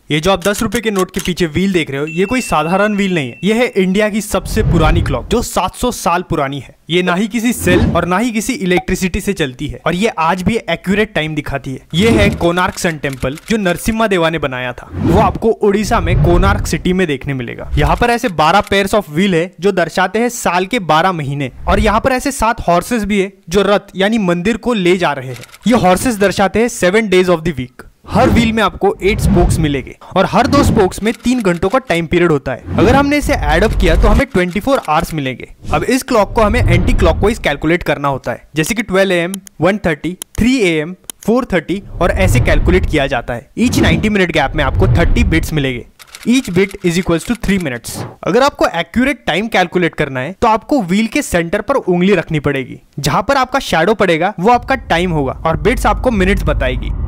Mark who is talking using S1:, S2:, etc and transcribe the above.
S1: ये जो आप 10 रुपए के नोट के पीछे व्हील देख रहे हो, ये कोई साधारण व्हील नहीं है। ये है इंडिया की सबसे पुरानी क्लॉक जो 700 साल पुरानी है। ये ना ही किसी सेल और ना ही किसी इलेक्ट्रिसिटी से चलती है और ये आज भी एक्यूरेट टाइम दिखाती है। ये है कोणार्क सन टेम्पल जो नरसिम्हा देवा ने बनाया था। वो आपको उड़ीसा में कोणार्क सिटी में देखने मिलेगा। यहाँ पर ऐसे 12 पेयर्स ऑफ व्हील है जो दर्शाते हैं साल के 12 महीने। और यहाँ पर ऐसे 7 हॉर्सेस भी है जो रथ यानी मंदिर को ले जा रहे हैं। ये हॉर्सेस दर्शाते हैं 7 डेज ऑफ द वीक। हर व्हील में आपको 8 स्पोक्स मिलेंगे और हर 2 स्पोक्स में 3 घंटों का टाइम पीरियड होता है। अगर हमने इसे एड अप किया तो हमें 24 आवर्स मिलेंगे। अब इस क्लॉक को हमें एंटी क्लॉकवाइज कैलकुलेट करना होता है, जैसे कि 12 AM, 1:30, 3 AM, 4:30 और ऐसे कैलकुलेट किया जाता है। ईच 90 मिनट गैप में आपको 30 बिट्स मिलेंगे। Each bit is equals to 3 minutes. अगर आपको एक्यूरेट टाइम कैलकुलेट करना है तो आपको व्हील के सेंटर पर उंगली रखनी पड़ेगी। जहां पर आपका शैडो पड़ेगा वो आपका टाइम होगा और बिट्स आपको मिनट्स बताएगी।